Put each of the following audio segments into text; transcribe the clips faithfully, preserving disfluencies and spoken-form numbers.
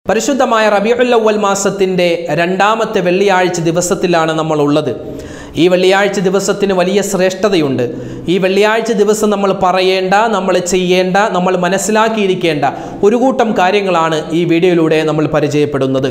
പരിശുദ്ധമായ റബീഉൽ അവ്വൽ മാസത്തിൻ്റെ രണ്ടാമത്തെ വെള്ളിയാഴ്ച ദിവസത്തിലാണ് നമ്മൾ ഉള്ളത്. ഈ വെള്ളിയാഴ്ച ദിവസത്തിന് വലിയ ശ്രേഷ്ഠതയുണ്ട്. ഈ വെള്ളിയാഴ്ച ദിവസം നമ്മൾ പറയേണ്ട, നമ്മൾ ചെയ്യേണ്ട, നമ്മൾ മനസ്സിലാക്കിയിരിക്കേണ്ട ഒരു കൂട്ടം കാര്യങ്ങളാണ് ഈ വീഡിയോയിലൂടെ നമ്മൾ പരിചയപ്പെടുന്നത്.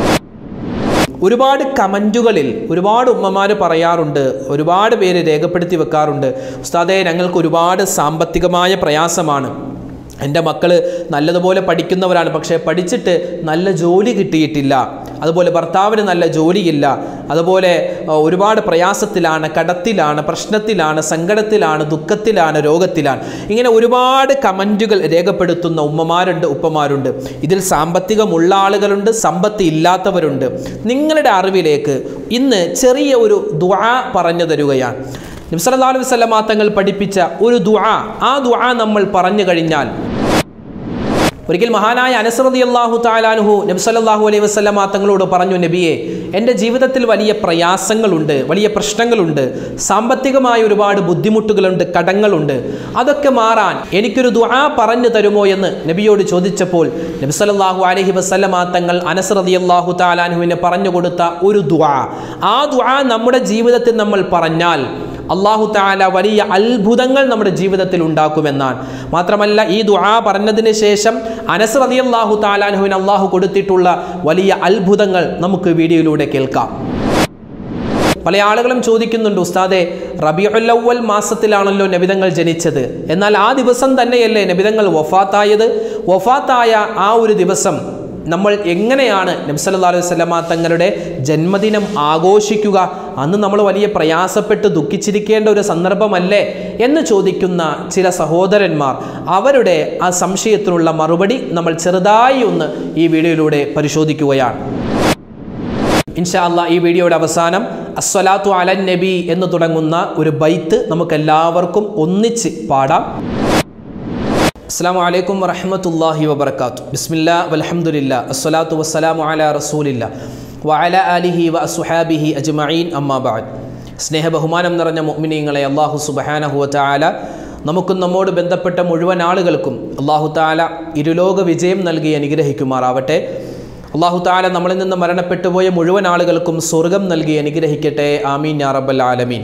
ഒരുപാട് കമൻറ്റുകളിൽ ഒരുപാട് ഉമ്മമാർ പറയാറുണ്ട്, ഒരുപാട് പേര് രേഖപ്പെടുത്തി വെക്കാറുണ്ട്, ഉസ്താദേ ഞങ്ങൾക്ക് ഒരുപാട് സാമ്പത്തികമായ പ്രയാസമാണ്, എൻ്റെ മക്കൾ നല്ലതുപോലെ പഠിക്കുന്നവരാണ്, പക്ഷേ പഠിച്ചിട്ട് നല്ല ജോലി കിട്ടിയിട്ടില്ല, അതുപോലെ ഭർത്താവിന് നല്ല ജോലിയില്ല, അതുപോലെ ഒരുപാട് പ്രയാസത്തിലാണ്, കടത്തിലാണ്, പ്രശ്നത്തിലാണ്, സങ്കടത്തിലാണ്, ദുഃഖത്തിലാണ്, രോഗത്തിലാണ്. ഇങ്ങനെ ഒരുപാട് കമൻറ്റുകൾ രേഖപ്പെടുത്തുന്ന ഉമ്മമാരുണ്ട്, ഉപ്പമാരുണ്ട്. ഇതിൽ സാമ്പത്തികമുള്ള ആളുകളുണ്ട്, സമ്പത്ത് ഇല്ലാത്തവരുണ്ട്. നിങ്ങളുടെ അറിവിലേക്ക് ഇന്ന് ചെറിയ ഒരു ദുആ പറഞ്ഞു തരുകയാണ്. നബി സല്ലല്ലാഹു അലൈഹി വസല്ലം തങ്ങൾ പഠിപ്പിച്ച ഒരു ദുആ. ആ ദുആ നമ്മൾ പറഞ്ഞു കഴിഞ്ഞാൽ, ഒരിക്കൽ മഹാനായ അനസ് റളിയല്ലാഹു തആല അൻഹു നബി സല്ലല്ലാഹു അലൈഹി വസല്ലം തങ്ങളോട് പറഞ്ഞു, നബിയെ, എൻ്റെ ജീവിതത്തിൽ വലിയ പ്രയാസങ്ങളുണ്ട്, വലിയ പ്രശ്നങ്ങളുണ്ട്, സാമ്പത്തികമായ ഒരുപാട് ബുദ്ധിമുട്ടുകളുണ്ട്, കടങ്ങളുണ്ട്, അതൊക്കെ മാറാൻ എനിക്കൊരു ദുആ പറഞ്ഞു തരുമോ എന്ന് നബിയോട് ചോദിച്ചപ്പോൾ നബി സല്ലല്ലാഹു അലൈഹി വസല്ലം തങ്ങൾ അനസ് റളിയല്ലാഹു തആല അൻഹുവിനെ പറഞ്ഞു കൊടുത്ത ഒരു ദുആ. ആ ദുആ നമ്മുടെ ജീവിതത്തിൽ നമ്മൾ പറഞ്ഞാൽ അല്ലാഹു തആല വലിയ അത്ഭുതങ്ങൾ നമ്മുടെ ജീവിതത്തിൽ ഉണ്ടാക്കുമെന്നാണ്. മാത്രമല്ല, ഈ ദുആ പറഞ്ഞതിന് ശേഷം അനസ് റളിയല്ലാഹു തആല അൻഹുവിന് അല്ലാഹു കൊടുത്തിട്ടുള്ള വലിയ അത്ഭുതങ്ങൾ നമുക്ക് വീഡിയോയിലൂടെ കേൾക്കാം. പല ആളുകളും ചോദിക്കുന്നുണ്ട്, ഉസ്താദേ, റബീഉൽ അവ്വൽ മാസത്തിലാണല്ലോ നബിതങ്ങൾ ജനിച്ചത്, എന്നാൽ ആ ദിവസം തന്നെയല്ലേ നബിതങ്ങൾ വഫാത്തായത്? വഫാത്തായ ആ ഒരു ദിവസം നമ്മൾ എങ്ങനെയാണ് നബി സല്ലല്ലാഹു അലൈഹി വസല്ലം തങ്ങളുടെ ജന്മദിനം ആഘോഷിക്കുക? അന്ന് നമ്മൾ വലിയ പ്രയാസപ്പെട്ട് ദുഃഖിച്ചിരിക്കേണ്ട ഒരു സന്ദർഭമല്ലേ എന്ന് ചോദിക്കുന്ന ചില സഹോദരന്മാർ, അവരുടെ ആ സംശയത്തിനുള്ള മറുപടി നമ്മൾ ചെറുതായി ഒന്ന് ഈ വീഡിയോയിലൂടെ പരിശോധിക്കുകയാണ്. ഇൻഷാ അല്ലാഹ് ഈ വീഡിയോയുടെ അവസാനം അസ്സലാത്തു അലൻ നബി എന്ന് തുടങ്ങുന്ന ഒരു ബൈത്ത് നമുക്കെല്ലാവർക്കും ഒന്നിച്ച് പാടാം. അസ്സലാമു അലൈക്കും വറഹ്മത്തുള്ളാഹി വബറകാതുഹു. ബിസ്മില്ലാ വൽഹംദുലില്ലാ അസ്സലാത്തു വസ്സലാമു അലാ റസൂലില്ലാ വഅലാ ആലിഹി വഅസ്ഹാബിഹി അജ്മഈൻ, അമ്മാ ബഅദ്. സ്നേഹ ബഹുമാനം നിറഞ്ഞ മുഅ്മിനീങ്ങളെ, അല്ലാഹു സുബ്ഹാനഹു വ തആല നമുക്കും നമ്മോട് ബന്ധപ്പെട്ട മുഴുവൻ ആളുകൾക്കും അല്ലാഹു തആല ഇരുലോക വിജയം നൽകി അനുഗ്രഹിക്കുമാറാവട്ടെ. അല്ലാഹു തആല നമ്മളിൽ നിന്ന് മരണപ്പെട്ടു പോയ മുഴുവൻ ആളുകൾക്കും സ്വർഗം നൽകി അനുഗ്രഹിക്കട്ടെ. ആമീൻ യാ റബ്ബൽ ആലമീൻ.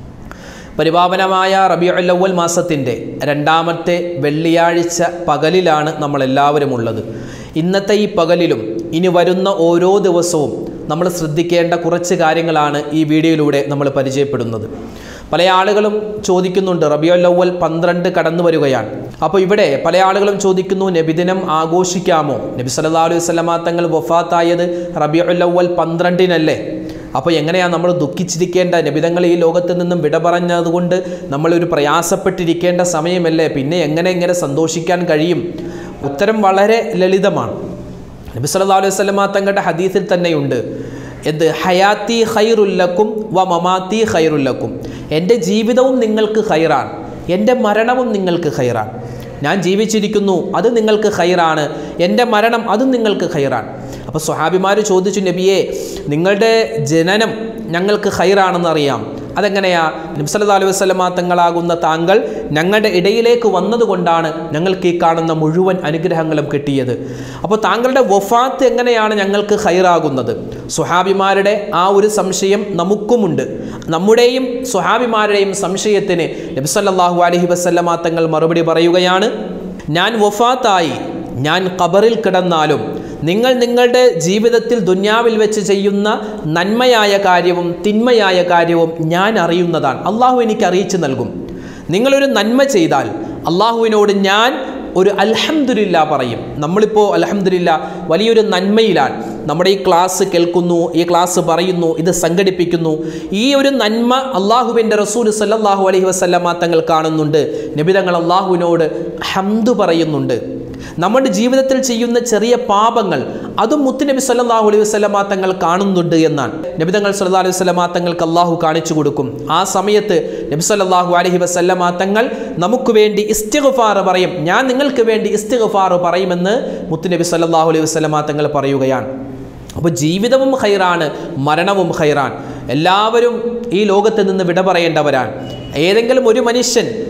പരിപാവനമായ റബീഉൽ അവ്വൽ മാസത്തിൻ്റെ രണ്ടാമത്തെ വെള്ളിയാഴ്ച പകലിലാണ് നമ്മളെല്ലാവരും ഉള്ളത്. ഇന്നത്തെ ഈ പകലിലും ഇനി വരുന്ന ഓരോ ദിവസവും നമ്മൾ ശ്രദ്ധിക്കേണ്ട കുറച്ച് കാര്യങ്ങളാണ് ഈ വീഡിയോയിലൂടെ നമ്മൾ പരിചയപ്പെടുന്നത്. പല ആളുകളും ചോദിക്കുന്നുണ്ട്, റബീഉൽ അവ്വൽ പന്ത്രണ്ട് കടന്നു വരികയാണ്, അപ്പോൾ ഇവിടെ പല ആളുകളും ചോദിക്കുന്നു, നബിദിനം ആഘോഷിക്കാമോ? നബി സല്ലല്ലാഹു അലൈഹി വസല്ലം തങ്ങൾ വഫാത്തായത് റബീഉൽ അവ്വൽ പന്ത്രണ്ടിനല്ലേ? അപ്പോൾ എങ്ങനെയാണ് നമ്മൾ ദുഃഖിച്ചിരിക്കേണ്ട? നബിതങ്ങൾ ഈ ലോകത്ത് നിന്നും വിട പറഞ്ഞതുകൊണ്ട് നമ്മളൊരു പ്രയാസപ്പെട്ടിരിക്കേണ്ട സമയമല്ലേ, പിന്നെ എങ്ങനെ എങ്ങനെ സന്തോഷിക്കാൻ കഴിയും? ഉത്തരം വളരെ ലളിതമാണ്. നബി സല്ലല്ലാഹു അലൈഹി വസല്ലം തങ്ങളുടെ ഹദീസിൽ തന്നെയുണ്ട്, എന്ത്? ഹയാത്തി ഖൈറുല്ലക്കും വ മമാത്തി ഖൈറുല്ലക്കും. എൻ്റെ ജീവിതവും നിങ്ങൾക്ക് ഖൈറാണ്, എൻ്റെ മരണവും നിങ്ങൾക്ക് ഖൈറാണ്. ഞാൻ ജീവിച്ചിരിക്കുന്നു, അത് നിങ്ങൾക്ക് ഖൈറാണ്, എൻ്റെ മരണം അതും നിങ്ങൾക്ക് ഖൈറാണ്. അപ്പോൾ സ്വഹാബിമാർ ചോദിച്ചു, നബിയെ, നിങ്ങളുടെ ജനനം ഞങ്ങൾക്ക് ഖൈറാണെന്നറിയാം, അതെങ്ങനെയാ? നബി സല്ലല്ലാഹു അലൈഹി വസല്ലം തങ്ങളാകുന്ന താങ്കൾ ഞങ്ങളുടെ ഇടയിലേക്ക് വന്നതുകൊണ്ടാണ് ഞങ്ങൾക്ക് ഈ കാണുന്ന മുഴുവൻ അനുഗ്രഹങ്ങളും കിട്ടിയത്. അപ്പോൾ താങ്കളുടെ വഫാത്ത് എങ്ങനെയാണ് ഞങ്ങൾക്ക് ഖൈറാകുന്നത്? സ്വഹാബിമാരുടെ ആ ഒരു സംശയം നമുക്കുമുണ്ട്. നമ്മുടെയും സ്വഹാബിമാരുടെയും സംശയത്തിന് നബി സല്ലല്ലാഹു അലൈഹി വസല്ലം തങ്ങൾ മറുപടി പറയുകയാണ്, ഞാൻ വഫാത്തായി, ഞാൻ ഖബറിൽ കിടന്നാലും നിങ്ങൾ നിങ്ങളുടെ ജീവിതത്തിൽ ദുന്യാവിൽ വെച്ച് ചെയ്യുന്ന നന്മയായ കാര്യവും തിന്മയായ കാര്യവും ഞാൻ അറിയുന്നതാണ്. അള്ളാഹു എനിക്ക് അറിയിച്ചു നൽകും. നിങ്ങളൊരു നന്മ ചെയ്താൽ അള്ളാഹുവിനോട് ഞാൻ ഒരു അൽഹംദുലില്ലാ പറയും. നമ്മളിപ്പോൾ അൽഹംദുലില്ലാ വലിയൊരു നന്മയിലാണ്. നമ്മുടെ ഈ ക്ലാസ് കേൾക്കുന്നു, ഈ ക്ലാസ് പറയുന്നു, ഇത് സംഘടിപ്പിക്കുന്നു. ഈ ഒരു നന്മ അള്ളാഹുവിൻ്റെ റസൂൽ സല്ലല്ലാഹു അലൈഹി വസല്ലം തങ്ങൾ കാണുന്നുണ്ട്. നബി തങ്ങൾ അള്ളാഹുവിനോട് ഹംദ് പറയുന്നുണ്ട്. നമ്മുടെ ജീവിതത്തിൽ ചെയ്യുന്ന ചെറിയ പാപങ്ങൾ അതും മുത്തുനബി സല്ലല്ലാഹു അലൈഹി വസല്ലം തങ്ങൾ കാണുന്നുണ്ട് എന്നാണ്. നബി തങ്ങൾ സല്ലല്ലാഹു അലൈഹി വസല്ലം തങ്ങൾക്ക് അള്ളാഹു കാണിച്ചു കൊടുക്കും. ആ സമയത്ത് നബി സല്ലല്ലാഹു അലൈഹി വസല്ലം തങ്ങൾ നമുക്ക് വേണ്ടി ഇസ്തിഗ്ഫാർ പറയും. ഞാൻ നിങ്ങൾക്ക് വേണ്ടി ഇസ്തിഗ്ഫാർ പറയുമെന്ന് മുത്തുനബി സല്ലല്ലാഹു അലൈഹി വസല്ലം തങ്ങൾ പറയുകയാണ്. അപ്പോൾ ജീവിതവും ഖൈറാണ്, മരണവും ഖൈറാൻ. എല്ലാവരും ഈ ലോകത്ത് നിന്ന് വിട പറയേണ്ടവരാണ്. ഏതെങ്കിലും ഒരു മനുഷ്യൻ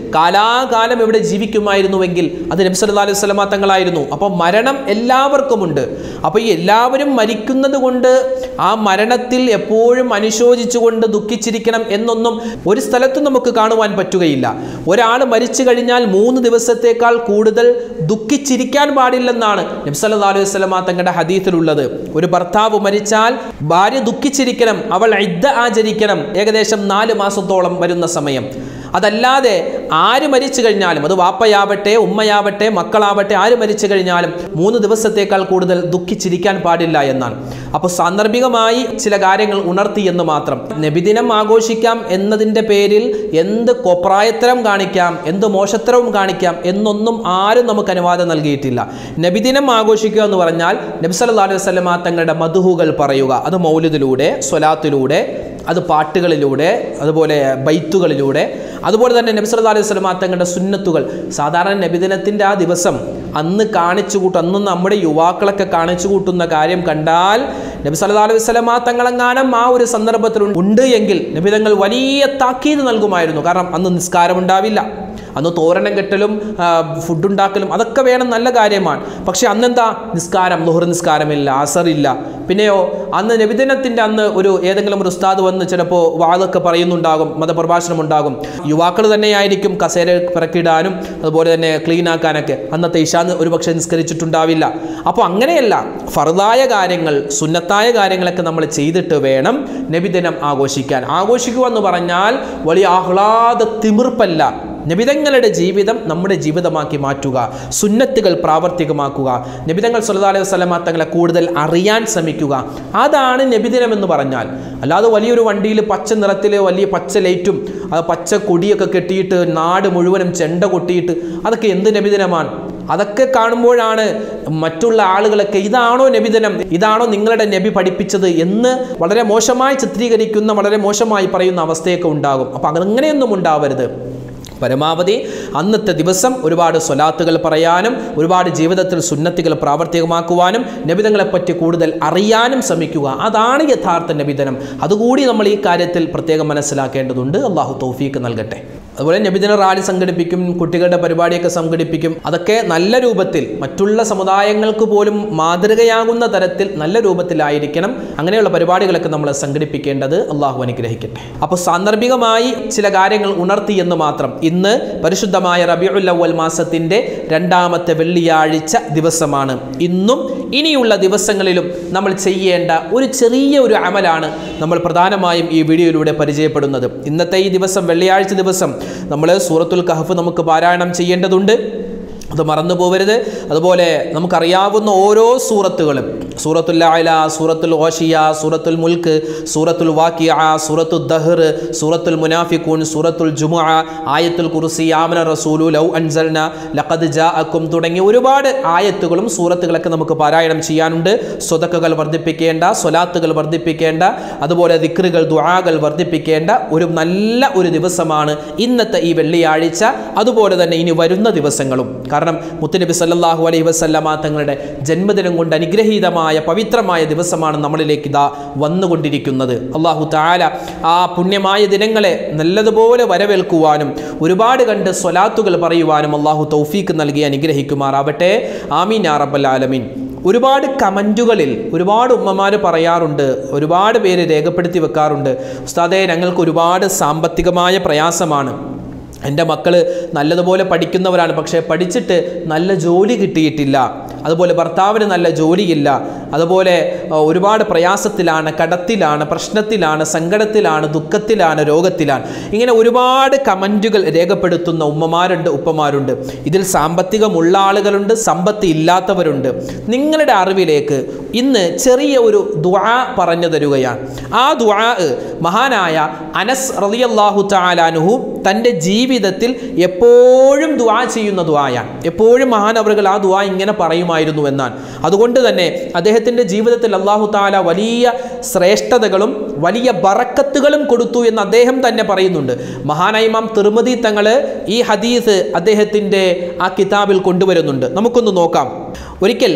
കാലാകാലം ഇവിടെ ജീവിക്കുമായിരുന്നുവെങ്കിൽ അത് നബി സല്ലല്ലാഹു അലൈഹി വസല്ലമ തങ്ങളായിരുന്നു. അപ്പോൾ മരണം എല്ലാവർക്കുമുണ്ട്. അപ്പോൾ ഈ എല്ലാവരും മരിക്കുന്നത് കൊണ്ട് ആ മരണത്തിൽ എപ്പോഴും അനുശോചിച്ചുകൊണ്ട് ദുഃഖിച്ചിരിക്കണം എന്നൊന്നും ഒരു സ്ഥലത്തും നമുക്ക് കാണുവാൻ പറ്റുകയില്ല. ഒരാൾ മരിച്ചു കഴിഞ്ഞാൽ മൂന്ന് ദിവസത്തേക്കാൾ കൂടുതൽ ദുഃഖിച്ചിരിക്കാൻ പാടില്ലെന്നാണ് നബി സല്ലല്ലാഹു അലൈഹി വസല്ലമ തങ്ങളുടെ ഹദീസിലുള്ളത്. ഒരു ഭർത്താവ് മരിച്ചാൽ ഭാര്യ ദുഃഖിച്ചിരിക്കണം, അവൾ ഇദ്ദ ആചരിക്കണം ഏകദേശം നാല് മാസത്തോളം വരുന്ന സമയം. അതല്ലാതെ ആര് മരിച്ചു കഴിഞ്ഞാലും, അത് വാപ്പയാവട്ടെ ഉമ്മയാവട്ടെ മക്കളാവട്ടെ, ആര് മരിച്ചു കഴിഞ്ഞാലും മൂന്ന് ദിവസത്തേക്കാൾ കൂടുതൽ ദുഃഖിച്ചിരിക്കാൻ പാടില്ല എന്നാണ്. അപ്പോൾ സാന്ദർഭികമായി ചില കാര്യങ്ങൾ ഉണർത്തി എന്ന് മാത്രം. നബിദിനം ആഘോഷിക്കാം എന്നതിൻ്റെ പേരിൽ എന്ത് കൊപ്രായത്തരം കാണിക്കാം, എന്ത് മോശത്തരവും കാണിക്കാം എന്നൊന്നും ആരും നമുക്ക് അനുവാദം നൽകിയിട്ടില്ല. നബിദിനം ആഘോഷിക്കുക എന്ന് പറഞ്ഞാൽ നബി സല്ലല്ലാഹു അലൈഹി വസല്ലമ തങ്ങളുടെ മദ്ഹുകൾ പറയുക, അത് മൗലിദിലൂടെ, സ്വലാത്തിലൂടെ, അത് പാട്ടുകളിലൂടെ, അതുപോലെ ബൈത്തുകളിലൂടെ, അതുപോലെ തന്നെ നബി സല്ലല്ലാഹു അലൈഹി വസല്ലമ തങ്ങളുടെ സുന്നത്തുകൾ. സാധാരണ നബിദിനത്തിൻ്റെ ആ ദിവസം അന്ന് കാണിച്ചു കൂട്ടും, അന്ന് നമ്മുടെ യുവാക്കളൊക്കെ കാണിച്ചു കൂട്ടുന്ന കാര്യം കണ്ടാൽ നബി സല്ലല്ലാഹു അലൈഹി വസല്ലമ തങ്ങളെങ്ങാനും ആ ഒരു സന്ദർഭത്തിൽ ഉണ്ട് എങ്കിൽ നബിതങ്ങൾ വലിയ താക്കീത് നൽകുമായിരുന്നു. കാരണം അന്ന് നിസ്കാരം ഉണ്ടാവില്ല, അന്ന് തോരണം കെട്ടലും ഫുഡുണ്ടാക്കലും അതൊക്കെ വേണം, നല്ല കാര്യമാണ്. പക്ഷെ അന്നെന്താ നിസ്കാരം, ളുഹർ നിസ്കാരമില്ല, അസറില്ല. പിന്നെയോ അന്ന് നബിദിനത്തിൻ്റെ അന്ന് ഒരു ഏതെങ്കിലും ഒരു ഉസ്താദ് വന്ന് ചിലപ്പോൾ വാദമൊക്കെ പറയുന്നുണ്ടാകും, മതപ്രഭാഷണം ഉണ്ടാകും. യുവാക്കൾ തന്നെയായിരിക്കും കസേര പിറക്കിടാനും അതുപോലെ തന്നെ ക്ലീൻ ആക്കാനൊക്കെ. അന്നത്തെ ഇശാന്ന് ഒരു പക്ഷേ നിസ്കരിച്ചിട്ടുണ്ടാവില്ല. അപ്പോൾ അങ്ങനെയല്ല, ഫർദായ കാര്യങ്ങൾ, സുന്നത്തായ കാര്യങ്ങളൊക്കെ നമ്മൾ ചെയ്തിട്ട് വേണം നബിദിനം ആഘോഷിക്കാൻ. ആഘോഷിക്കുക എന്ന് പറഞ്ഞാൽ വലിയ ആഹ്ലാദ തിമിർപ്പല്ല. നബിതങ്ങളുടെ ജീവിതം നമ്മുടെ ജീവിതമാക്കി മാറ്റുക, സുന്നത്തുകൾ പ്രാവർത്തികമാക്കുക, നബിതങ്ങൾ സല്ലല്ലാഹു അലൈഹി വസല്ലമ തങ്ങളെ കൂടുതൽ അറിയാൻ ശ്രമിക്കുക. അതാണ് നബിദിനം എന്ന് പറഞ്ഞാൽ. അല്ലാതെ വലിയൊരു വണ്ടിയിൽ പച്ച നിറത്തിൽ വലിയ പച്ച ലൈറ്റും പച്ച കൊടിയൊക്കെ കെട്ടിയിട്ട് നാട് മുഴുവനും ചെണ്ട കൊട്ടിയിട്ട് അതൊക്കെ എന്ത് നബിദിനമാണ്? അതൊക്കെ കാണുമ്പോഴാണ് മറ്റുള്ള ആളുകളൊക്കെ ഇതാണോ നബിദിനം, ഇതാണോ നിങ്ങളുടെ നബി പഠിപ്പിച്ചത് എന്ന് വളരെ മോശമായി ചിത്രീകരിക്കുന്ന, വളരെ മോശമായി പറയുന്ന അവസ്ഥയൊക്കെ ഉണ്ടാകും. അപ്പം അങ്ങനെയൊന്നും ഉണ്ടാവരുത്. പരമാവധി അന്നത്തെ ദിവസം ഒരുപാട് സ്വലാത്തുകൾ പറയാനും ഒരുപാട് ജീവിതത്തിൽ സുന്നത്തുകൾ പ്രാവർത്തികമാക്കുവാനും നബിതങ്ങളെപ്പറ്റി കൂടുതൽ അറിയാനും ശ്രമിക്കുക. അതാണ് യഥാർത്ഥ നബിദിനം. അതുകൂടി നമ്മൾ ഈ കാര്യത്തിൽ പ്രത്യേകം മനസ്സിലാക്കേണ്ടതുണ്ട്. അള്ളാഹു തൗഫീക്ക് നൽകട്ടെ. അതുപോലെ നബിദിന റാലി സംഘടിപ്പിക്കും, കുട്ടികളുടെ പരിപാടിയൊക്കെ സംഘടിപ്പിക്കും. അതൊക്കെ നല്ല രൂപത്തിൽ, മറ്റുള്ള സമുദായങ്ങൾക്ക് പോലും മാതൃകയാകുന്ന തരത്തിൽ നല്ല രൂപത്തിലായിരിക്കണം. അങ്ങനെയുള്ള പരിപാടികളൊക്കെ നമ്മൾ സംഘടിപ്പിക്കേണ്ടത്. അള്ളാഹു അനുഗ്രഹിക്കട്ടെ. അപ്പോൾ സാന്ദർഭികമായി ചില കാര്യങ്ങൾ ഉണർത്തി എന്ന് മാത്രം. ഇന്ന് പരിശുദ്ധമായ റബീഉൽ അവ്വൽ മാസത്തിൻ്റെ രണ്ടാമത്തെ വെള്ളിയാഴ്ച ദിവസമാണ്. ഇന്നും ഇനിയുള്ള ദിവസങ്ങളിലും നമ്മൾ ചെയ്യേണ്ട ഒരു ചെറിയ ഒരു അമലാണ് നമ്മൾ പ്രധാനമായും ഈ വീഡിയോയിലൂടെ പരിചയപ്പെടുന്നത്. ഇന്നത്തെ ഈ ദിവസം, വെള്ളിയാഴ്ച ദിവസം, നമ്മൾ സൂറത്തുൽ കഹ്ഫ് നമുക്ക് പാരായണം ചെയ്യേണ്ടതുണ്ട്. അത് മറന്നു പോകരുത്. അതുപോലെ നമുക്കറിയാവുന്ന ഓരോ സൂറത്തുകളും, സൂറത്തുൽ അഅല, സൂറത്തുൽ ഗാശിയ, സൂറത്തുൽ മുൽക്ക്, സൂറത്തുൽ വാഖിഅ, സൂറത്തുൽ ദഹ്ർ, സൂറത്തുൽ മുനാഫിഖൂൻ, സൂറത്തുൽ ജുമുഅ, ആയത്തുൽ കുർസി, ആമന റസൂലു ലൗ അൻസൽന ലഖദ് ജാഅക്കും തുടങ്ങിയ ഒരുപാട് ആയത്തുകളും സൂറത്തുകളൊക്കെ നമുക്ക് പാരായണം ചെയ്യാനുണ്ട്. സ്വതക്കകൾ വർദ്ധിപ്പിക്കേണ്ട, സ്വലാത്തുകൾ വർദ്ധിപ്പിക്കേണ്ട, അതുപോലെ ദിക്റുകൾ, ദുആകൾ വർദ്ധിപ്പിക്കേണ്ട ഒരു നല്ല ഒരു ദിവസമാണ് ഇന്നത്തെ ഈ വെള്ളിയാഴ്ച. അതുപോലെ തന്നെ ഇനി വരുന്ന ദിവസങ്ങളും. കാരണം മുത്തുനബി സല്ലല്ലാഹു അലൈഹി വസല്ലമ തങ്ങളുടെ ജന്മദിനം കൊണ്ട് അനുഗ്രഹീതമായ പവിത്രമായ ദിവസമാണ് നമ്മളിലേക്ക് ഇതാ വന്നുകൊണ്ടിരിക്കുന്നത്. അല്ലാഹു തആല ആ പുണ്യമായ ദിനങ്ങളെ നല്ലതുപോലെ വരവേൽക്കുവാനും ഒരുപാട് കണ്ട് സ്വലാത്തുകൾ പറയുവാനും അല്ലാഹു തൗഫീക്ക് നൽകി അനുഗ്രഹിക്കുമാറാവട്ടെ. ആമീൻ യാ റബ്ബൽ ആലമീൻ. ഒരുപാട് കമൻറ്റുകളിൽ ഒരുപാട് ഉമ്മമാർ പറയാറുണ്ട്, ഒരുപാട് പേര് രേഖപ്പെടുത്തി വെക്കാറുണ്ട്, ഉസ്താദേ ഞങ്ങൾക്ക് ഒരുപാട് സാമ്പത്തികമായ പ്രയാസമാണ്, എൻ്റെ മക്കൾ നല്ലതുപോലെ പഠിക്കുന്നവരാണ്, പക്ഷേ പഠിച്ചിട്ട് നല്ല ജോലി കിട്ടിയിട്ടില്ല, അതുപോലെ ഭർത്താവിന് നല്ല ജോലിയില്ല, അതുപോലെ ഒരുപാട് പ്രയാസത്തിലാണ്, കടത്തിലാണ്, പ്രശ്നത്തിലാണ്, സങ്കടത്തിലാണ്, ദുഃഖത്തിലാണ്, രോഗത്തിലാണ്. ഇങ്ങനെ ഒരുപാട് കമൻറ്റുകൾ രേഖപ്പെടുത്തുന്ന ഉമ്മമാരുണ്ട്, ഉപ്പമാരുണ്ട്. ഇതിൽ സാമ്പത്തികമുള്ള ആളുകളുണ്ട്, സമ്പത്ത് ഇല്ലാത്തവരുണ്ട്. നിങ്ങളുടെ അറിവിലേക്ക് ഇന്ന് ചെറിയ ഒരു ദുആ പറഞ്ഞു തരുകയാണ്. ആ ദുആ മഹാനായ അനസ് റളിയല്ലാഹു തആല അൻഹു തൻ്റെ ജീവിതത്തിൽ എപ്പോഴും ദുആ ചെയ്യുന്ന ദുആയാണ്. എപ്പോഴും മഹാനവറുകൾ ആ ദുആ ഇങ്ങനെ പറയുമായിരുന്നു എന്നാണ്. അതുകൊണ്ട് തന്നെ അദ്ദേഹത്തിൻ്റെ ജീവിതത്തിൽ അല്ലാഹു തആല വലിയ ശ്രേഷ്ഠതകളും വലിയ ബറക്കത്തുകളും കൊടുത്തു എന്ന് അദ്ദേഹം തന്നെ പറയുന്നുണ്ട്. മഹാനായ ഇമാം തിർമിദി തങ്ങൾ ഈ ഹദീസ് അദ്ദേഹത്തിൻ്റെ ആ കിതാബിൽ കൊണ്ടുവരുന്നുണ്ട്. നമുക്കൊന്ന് നോക്കാം. ഒരിക്കൽ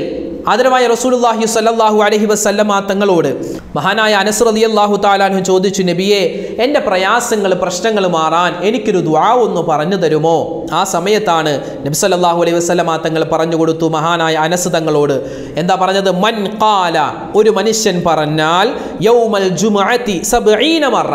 ആദരവായ റസൂലുള്ളാഹി സ്വല്ലല്ലാഹു അലൈഹി വസല്ലമ തങ്ങളോട് മഹാനായ അനസ് റളിയല്ലാഹു തആല അൻഹു ചോദിച്ചു, നബിയെ, എൻ്റെ പ്രയാസങ്ങൾ പ്രശ്നങ്ങൾ മാറാൻ എനിക്കൊരു ദുആ ഒന്ന് പറഞ്ഞു തരുമോ? ആ സമയത്താണ് നബി സല്ലല്ലാഹു അലൈഹി വസല്ലമ തങ്ങൾ പറഞ്ഞു കൊടുത്തു മഹാനായ അനസ് തങ്ങളോട്. എന്താ പറഞ്ഞത്? മൻ ഖാല, ഒരു മനുഷ്യൻ പറഞ്ഞാൽ യൗമൽ ജുമുഅത്തി സബ്ഈന മറ,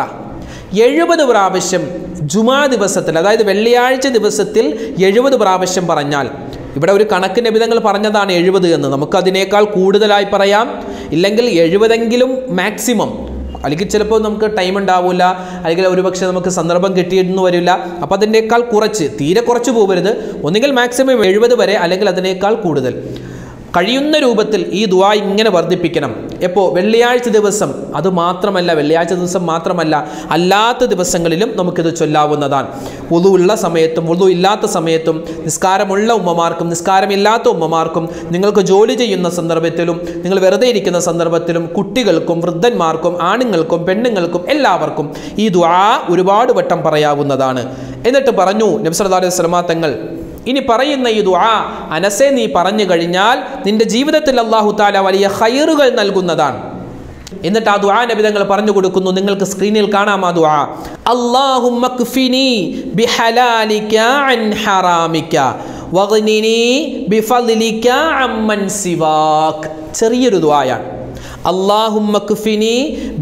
എഴുപത് പ്രാവശ്യം ജുമാ ദിവസത്തിൽ, അതായത് വെള്ളിയാഴ്ച ദിവസത്തിൽ എഴുപത് പ്രാവശ്യം പറഞ്ഞാൽ, ഇവിടെ ഒരു കണക്ക് നബി തങ്ങൾ പറഞ്ഞതാണ് എഴുപത് എന്ന്, നമുക്കതിനേക്കാൾ കൂടുതലായി പറയാം, ഇല്ലെങ്കിൽ എഴുപതെങ്കിലും മാക്സിമം, അല്ലെങ്കിൽ ചിലപ്പോൾ നമുക്ക് ടൈം ഉണ്ടാവില്ല, അല്ലെങ്കിൽ ഒരുപക്ഷെ നമുക്ക് സന്ദർഭം കിട്ടിയെന്ന് വരില്ല. അപ്പോൾ അതിനേക്കാൾ കുറച്ച്, തീരെ കുറച്ച് പോകരുത്, ഒന്നുകിൽ മാക്സിമം എഴുപത് വരെ, അല്ലെങ്കിൽ അതിനേക്കാൾ കൂടുതൽ കഴിയുന്ന രൂപത്തിൽ ഈ ദുആ ഇങ്ങനെ വർദ്ധിപ്പിക്കണം. എപ്പോൾ? വെള്ളിയാഴ്ച ദിവസം. അതുമാത്രമല്ല, വെള്ളിയാഴ്ച ദിവസം മാത്രമല്ല, അല്ലാത്ത ദിവസങ്ങളിലും നമുക്കിത് ചൊല്ലാവുന്നതാണ്. വുളു ഉള്ള സമയത്തും വുളു ഇല്ലാത്ത സമയത്തും, നിസ്കാരമുള്ള ഉമ്മമാർക്കും നിസ്കാരമില്ലാത്ത ഉമ്മമാർക്കും, നിങ്ങൾക്ക് ജോലി ചെയ്യുന്ന സന്ദർഭത്തിലും നിങ്ങൾ വെറുതെ ഇരിക്കുന്ന സന്ദർഭത്തിലും, കുട്ടികൾക്കും വൃദ്ധന്മാർക്കും ആണുങ്ങൾക്കും പെണ്ണുങ്ങൾക്കും എല്ലാവർക്കും ഈ ദുആ ഒരുപാട് വട്ടം പറയാവുന്നതാണ്. എന്നിട്ട് പറഞ്ഞു നബി സല്ലല്ലാഹു അലൈഹി വസല്ലമ തങ്ങൾ, ഇനി പറയുന്ന ഈ ദുആ അനസേ നീ പറഞ്ഞു കഴിഞ്ഞാൽ നിന്റെ ജീവിതത്തിൽ അല്ലാഹു തആല വലിയ ഖൈറുകൾ നൽകുന്നതാണ്. എന്നിട്ട് ആ ദുആ നബി തങ്ങൾ പറഞ്ഞു കൊടുക്കുന്നു, നിങ്ങൾക്ക് സ്ക്രീനിൽ കാണാം ആ ദുആ. അല്ലാഹുമ്മ ക്ഫിനി ബിഹലാലിക അൻ ഹറാമിക വഗ്നിനി ബിഫദ്ലിക അമ്മൻ സിവാക്. ചെറിയൊരു ദുആയാണ്. അല്ലാഹുമ്മ ക്ഫിനി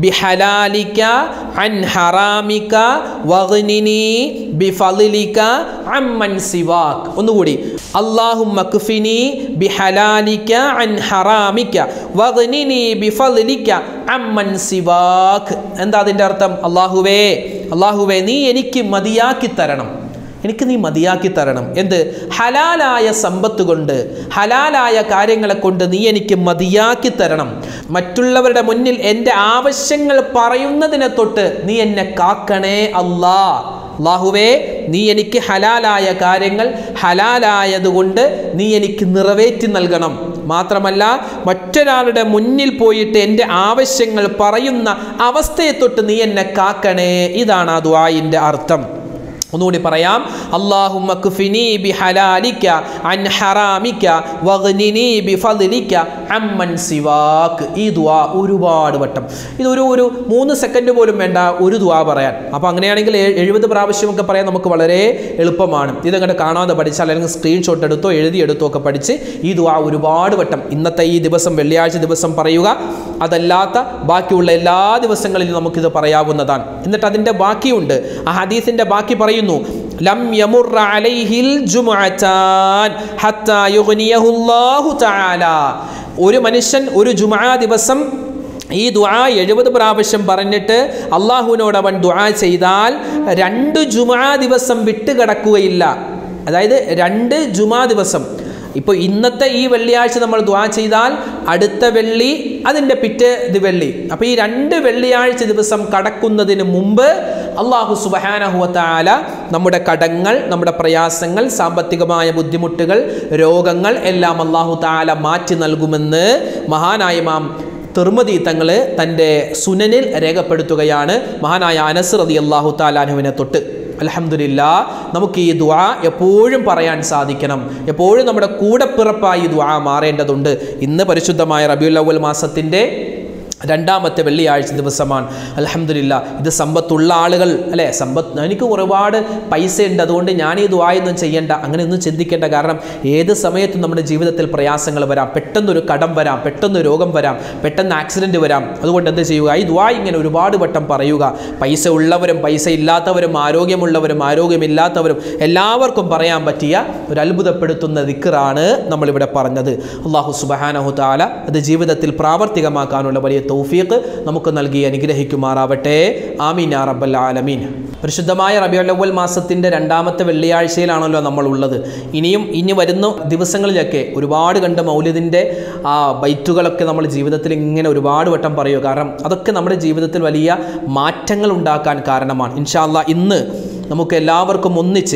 ബിഹലാലിക അൻ ഹറാമിക വഗ്നിനി ബിഫദ്ലിക അമ്മൻ സിവാക്. ഒന്നുകൂടി. അല്ലാഹുമ്മ ക്ഫിനി ബിഹലാലിക അൻ ഹറാമിക വഗ്നിനി ബിഫദ്ലിക അമ്മൻ സിവാക്. എന്താ അതിൻ്റെ അർത്ഥം? അല്ലാഹുവേ അല്ലാഹുവേ നീ എനിക്ക് മതിയാക്കി തരണം, എനിക്ക് നീ മതിയാക്കി തരണം. എന്ത്? ഹലാലായ സമ്പത്ത് കൊണ്ട്, ഹലാലായ കാര്യങ്ങളെ കൊണ്ട് നീ എനിക്ക് മതിയാക്കി തരണം. മറ്റുള്ളവരുടെ മുന്നിൽ എൻ്റെ ആവശ്യങ്ങൾ പറയുന്നതിനെ തൊട്ട് നീ എന്നെ കാക്കണേ അല്ലാ. അല്ലാഹുവേ നീ എനിക്ക് ഹലാലായ കാര്യങ്ങൾ ഹലാലായതുകൊണ്ട് നീ എനിക്ക് നിറവേറ്റി നൽകണം. മാത്രമല്ല മറ്റൊരാളുടെ മുന്നിൽ പോയിട്ട് എൻ്റെ ആവശ്യങ്ങൾ പറയുന്ന അവസ്ഥയെ തൊട്ട് നീ എന്നെ കാക്കണേ. ഇതാണ് ആ ദുആഇൻ്റെ അർത്ഥം. ഒന്നുകൂടി പറയാം. അല്ലാഹുമ്മ ക്ഫിനി ബിഹലാലിക അൻ ഹറാമിക വഗ്നിനി ബിഫദ്ലിക അമ്മൻ സിവാക്. ഈ ദുആ ഒരുപാട് വട്ടം, ഇതൊരു ഒരു മൂന്ന് സെക്കൻഡ് പോലും വേണ്ട ഒരു ദുആ പറയാൻ. അപ്പോൾ അങ്ങനെയാണെങ്കിൽ എഴുപത് പ്രാവശ്യമൊക്കെ പറയാൻ നമുക്ക് വളരെ എളുപ്പമാണ്. ഇതങ്ങോട്ട് കാണാതെ പഠിച്ചാൽ, അല്ലെങ്കിൽ സ്ക്രീൻഷോട്ട് എടുത്തോ എഴുതിയെടുത്തോ ഒക്കെ പഠിച്ച് ഈ ദുആ ഒരുപാട് വട്ടം ഇന്നത്തെ ഈ ദിവസം വെള്ളിയാഴ്ച ദിവസം പറയുക. അതല്ലാത്ത ബാക്കിയുള്ള എല്ലാ ദിവസങ്ങളിലും നമുക്കിത് പറയാവുന്നതാണ്. എന്നിട്ട് അതിൻ്റെ ബാക്കിയുണ്ട്. ആ ഹദീസിൻ്റെ ബാക്കി പറയുന്നു, ലം യമുറ അലൈഹിൽ ജുമുഅതാൻ ഹത്താ യുഗ്നിയഹുല്ലാഹു തആല. ഒരു മനുഷ്യൻ ഒരു ജുമുഅ ദിവസം ഈ ദുആ എഴുപത് പ്രാവശ്യം പറഞ്ഞിട്ട് അള്ളാഹുവിനോട് അവൻ ദുആ ചെയ്താൽ രണ്ട് ജുമുഅ ദിവസം വിട്ടുകിടക്കുകയില്ല. അതായത് രണ്ട് ജുമുഅ ദിവസം, ഇപ്പോൾ ഇന്നത്തെ ഈ വെള്ളിയാഴ്ച നമ്മൾ ദുആ ചെയ്താൽ അടുത്ത വെള്ളി, അതിൻ്റെ പിറ്റേ വെള്ളി, അപ്പോൾ ഈ രണ്ട് വെള്ളിയാഴ്ച ദിവസം കടക്കുന്നതിന് മുമ്പ് അല്ലാഹു സുബ്ഹാനഹു വ തആല നമ്മുടെ കടങ്ങൾ, നമ്മുടെ പ്രയാസങ്ങൾ, സാമ്പത്തികമായ ബുദ്ധിമുട്ടുകൾ, രോഗങ്ങൾ എല്ലാം അല്ലാഹു തആല മാറ്റി നൽകുമെന്ന് മഹാനായ ഇമാം തിർമിദി തങ്ങൾ തൻ്റെ സുനനിൽ രേഖപ്പെടുത്തുകയാണ്. മഹാനായ അനസ് റളിയല്ലാഹു തആല അൻഹുവിനെ തൊട്ട്. അൽഹംദുലില്ലാ, നമുക്ക് ഈ ദുആ എപ്പോഴും പറയാൻ സാധിക്കണം. എപ്പോഴും നമ്മുടെ കൂടെപ്പിറപ്പായി ഈ ദുആ മാറേണ്ടതുണ്ട്. ഇന്ന് പരിശുദ്ധമായ റബീഉൽ അവ്വൽ മാസത്തിൻ്റെ രണ്ടാമത്തെ വെള്ളിയാഴ്ച ദിവസമാണ്. അൽഹംദുലില്ലാ, ഇത് സമ്പത്തുള്ള ആളുകൾ അല്ലേ, സമ്പത്ത് എനിക്ക് ഒരുപാട് പൈസ ഉണ്ട് അതുകൊണ്ട് ഞാൻ ഈ ദുആയൊന്നും ചെയ്യേണ്ട, അങ്ങനെയൊന്നും ചിന്തിക്കേണ്ട. കാരണം ഏത് സമയത്തും നമ്മുടെ ജീവിതത്തിൽ പ്രയാസങ്ങൾ വരാം, പെട്ടെന്നൊരു കടം വരാം, പെട്ടെന്ന് രോഗം വരാം, പെട്ടെന്ന് ആക്സിഡൻറ്റ് വരാം. അതുകൊണ്ട് എന്ത് ചെയ്യുക? ഈ ദുആ ഇങ്ങനെ ഒരുപാട് വട്ടം പറയുക. പൈസ ഉള്ളവരും പൈസ ഇല്ലാത്തവരും, ആരോഗ്യമുള്ളവരും ആരോഗ്യമില്ലാത്തവരും എല്ലാവർക്കും പറയാൻ പറ്റിയ ഒരു അത്ഭുതപ്പെടുത്തുന്ന ദിക്റാണ് നമ്മളിവിടെ പറഞ്ഞത്. അല്ലാഹു സുബ്ഹാനഹു തആല അത് ജീവിതത്തിൽ പ്രാവർത്തികമാക്കാനുള്ള വലിയ തൗഫീഖ് നമുക്ക് നൽകി അനുഗ്രഹിക്കുമാറാവട്ടെ. ആമീൻ യാ റബ്ബൽ ആലമീൻ. പരിശുദ്ധമായ റബീഉൽ അവ്വൽ മാസത്തിൻ്റെ രണ്ടാമത്തെ വെള്ളിയാഴ്ചയിലാണല്ലോ നമ്മൾ ഉള്ളത്. ഇനിയും ഇനി വരുന്ന ദിവസങ്ങളിലൊക്കെ ഒരുപാട് കണ്ട് മൗലിദിൻ്റെ ആ ബൈറ്റുകളൊക്കെ നമ്മൾ ജീവിതത്തിൽ ഇങ്ങനെ ഒരുപാട് വട്ടം പറയുക. കാരണം അതൊക്കെ നമ്മുടെ ജീവിതത്തിൽ വലിയ മാറ്റങ്ങൾ ഉണ്ടാക്കാൻ കാരണമാണ്. ഇൻഷാ അല്ലാഹ് ഇന്ന് നമുക്ക് എല്ലാവർക്കും ഒന്നിച്ച്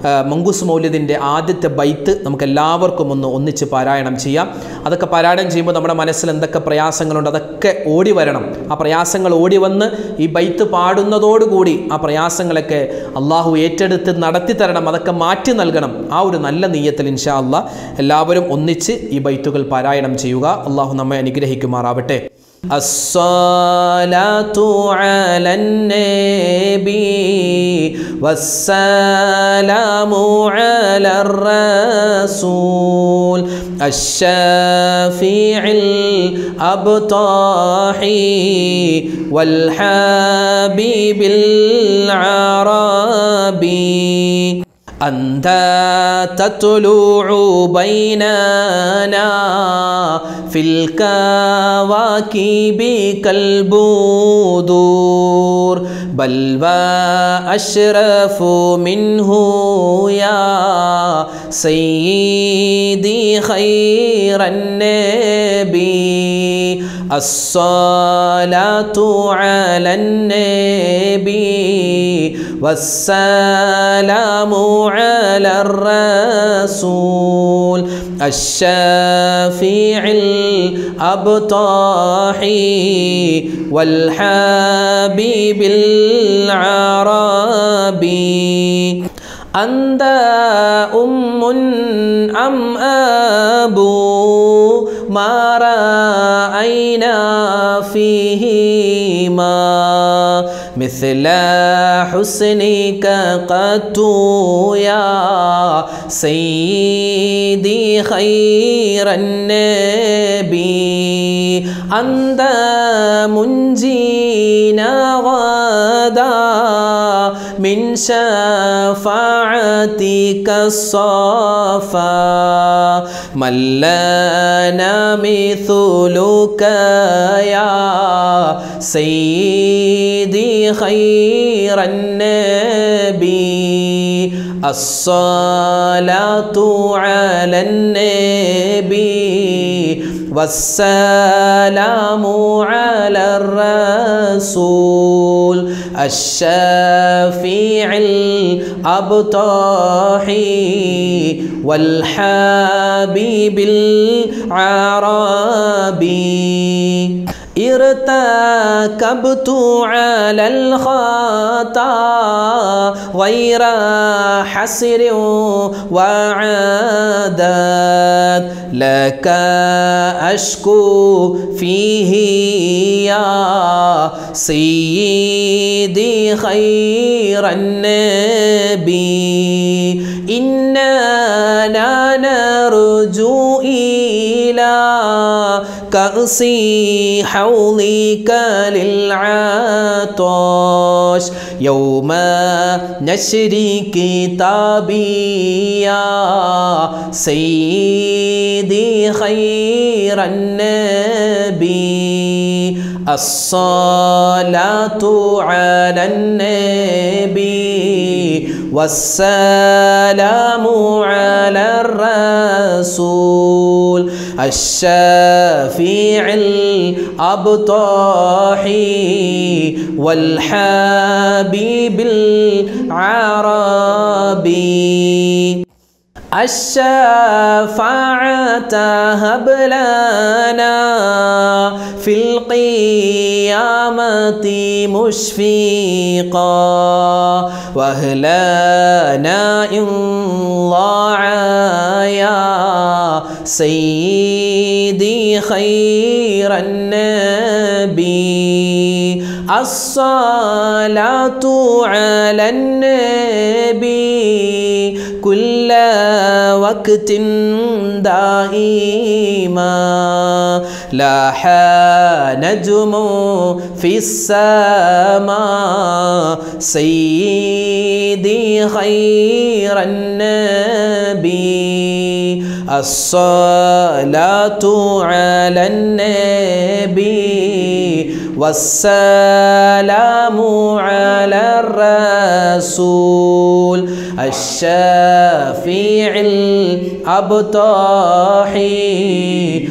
മങ്കൂസ് മൗലിദിൻ്റെ ആദ്യത്തെ ബൈത്ത് നമുക്ക് എല്ലാവർക്കും ഒന്ന് ഒന്നിച്ച് പാരായണം ചെയ്യാം. അതൊക്കെ പാരായണം ചെയ്യുമ്പോൾ നമ്മുടെ മനസ്സിൽ എന്തൊക്കെ പ്രയാസങ്ങളുണ്ട് അതൊക്കെ ഓടി വരണം. ആ പ്രയാസങ്ങൾ ഓടി വന്ന് ഈ ബൈത്ത് പാടുന്നതോടുകൂടി ആ പ്രയാസങ്ങളൊക്കെ അള്ളാഹു ഏറ്റെടുത്ത് നടത്തി തരണം, അതൊക്കെ മാറ്റി നൽകണം. ആ ഒരു നല്ല നിയ്യത്തിൽ ഇൻഷാ അള്ളാഹ് എല്ലാവരും ഒന്നിച്ച് ഈ ബൈത്തുകൾ പാരായണം ചെയ്യുക. അള്ളാഹു നമ്മെ അനുഗ്രഹിക്കുമാറാവട്ടെ. അസ്സലാത്തു അലന്നബി വസ്സലാമു അലർ റസൂൽ അശ്ശാഫിഇൽ അബ്താഹി വൽ ഹബീബിൽ അറബി أنت تطلع بيننا في الكواكب كالبدور بل وأشرف منه يا سيدي خير النبي الصلاة على النبي والسلام على الرسول الشافع الأبطاحي والحبيب العربي أنت أم أم أبو ما رأينا فيهما مثل حسنك قط يا سيدي خير النبي أنت منجينا غدا من شفاعتك الصفا من لنا مثلك يا سيدي خير النبي الصلاة على النبي والسلام على الرسول الشافع الأبطاحي والحبيب العربي ارتكبت على الخطا غير حسر وعادات لك أشكو فيه يا سيدي خير النبي إنا لا نرجو إلى كأس حوضك للعطش يوم نشر كتابي يا سيدي خير النبي الصلاة على النبي والسلام على الرسول الشافع الأبطاحي والحبيب العربي الشفاعة هب لنا في القيامة مشفقا وأهلنا إن ضاع يا سيدي خير النبي الصلاة على النبي كل وقت دائما لاح نجم في السماء سيدي خير النبي الصلاة على النبي والسلام على الرسول الشافع الأبطاحي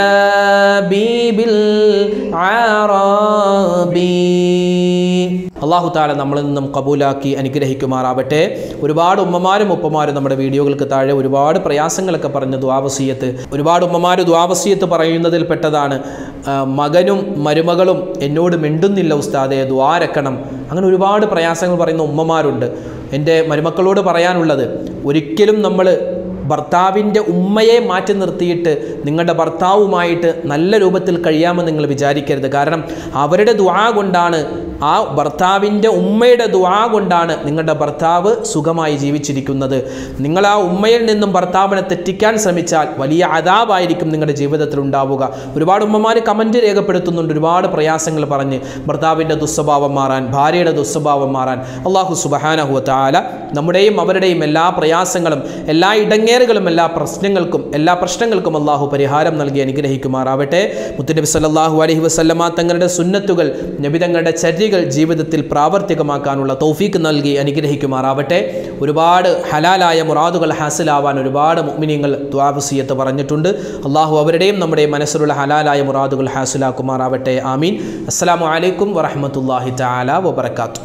والحبيب العربي. അള്ളാഹു താല നമ്മളിൽ നിന്നും കബൂലാക്കി അനുഗ്രഹിക്കുമാറാവട്ടെ. ഒരുപാട് ഉമ്മമാരും ഉപ്പമാരും നമ്മുടെ വീഡിയോകൾക്ക് താഴെ ഒരുപാട് പ്രയാസങ്ങളൊക്കെ പറഞ്ഞ് ദുആവസിയത്ത്, ഒരുപാട് ഉമ്മമാർ ദുആവസിയത്ത് പറയുന്നതിൽ പെട്ടതാണ് മകനും മരുമകളും എന്നോട് മിണ്ടുന്നില്ല ഉസ്താദേ, ദ്വാരക്കണം. അങ്ങനെ ഒരുപാട് പ്രയാസങ്ങൾ പറയുന്ന ഉമ്മമാരുണ്ട്. എൻ്റെ മരുമക്കളോട് പറയാനുള്ളത്, ഒരിക്കലും നമ്മൾ ഭർത്താവിൻ്റെ ഉമ്മയെ മാറ്റി നിർത്തിയിട്ട് നിങ്ങളുടെ ഭർത്താവുമായിട്ട് നല്ല രൂപത്തിൽ കഴിയാമെന്ന് നിങ്ങൾ വിചാരിക്കരുത്. കാരണം അവരുടെ ദുആ കൊണ്ടാണ്, ആ ഭർത്താവിൻ്റെ ഉമ്മയുടെ ദുആ കൊണ്ടാണ് നിങ്ങളുടെ ഭർത്താവ് സുഖമായി ജീവിച്ചിരിക്കുന്നത്. നിങ്ങൾ ആ ഉമ്മയിൽ നിന്നും ഭർത്താവിനെ തെറ്റിക്കാൻ ശ്രമിച്ചാൽ വലിയ അദാബായിരിക്കും നിങ്ങളുടെ ജീവിതത്തിൽ ഉണ്ടാവുക. ഒരുപാട് ഉമ്മമാർ കമൻറ്റ് രേഖപ്പെടുത്തുന്നുണ്ട്, ഒരുപാട് പ്രയാസങ്ങൾ പറഞ്ഞ് ഭർത്താവിൻ്റെ ദുസ്വഭാവം മാറാൻ, ഭാര്യയുടെ ദുസ്വഭാവം മാറാൻ. അല്ലാഹു സുബ്ഹാനഹു വ തആല നമ്മുടെയും അവരുടെയും എല്ലാ പ്രയാസങ്ങളും, എല്ലാ ഇടങ്ങേറുകളും, എല്ലാ പ്രശ്നങ്ങൾക്കും എല്ലാ പ്രശ്നങ്ങൾക്കും അല്ലാഹു പരിഹാരം നൽകി അനുഗ്രഹിക്കുമാറാവട്ടെ. മുത്തുനബി സല്ലല്ലാഹു അലൈഹി വസല്ലമ തങ്ങളുടെ സുന്നത്തുകൾ, നബി തങ്ങളുടെ ചര്യ ജീവിതത്തിൽ പ്രാവർത്തികമാക്കാനുള്ള തൗഫീക്ക് നൽകി അനുഗ്രഹിക്കുമാറാവട്ടെ. ഒരുപാട് ഹലാലായ മുറാദുകൾ ഹാസിലാവാൻ ഒരുപാട് മുഅ്മിനീങ്ങൾ ദുആവസിയത്ത് പറഞ്ഞിട്ടുണ്ട്. അള്ളാഹു അവരുടെയും നമ്മുടെയും മനസ്സിലുള്ള ഹലാലായ മുറാദുകൾ ഹാസിലാക്കുമാറാവട്ടെ. ആമീൻ. അസ്സലാമു അലൈക്കും വറഹ്മത്തുള്ളാഹി തആല വബറകാതുഹു.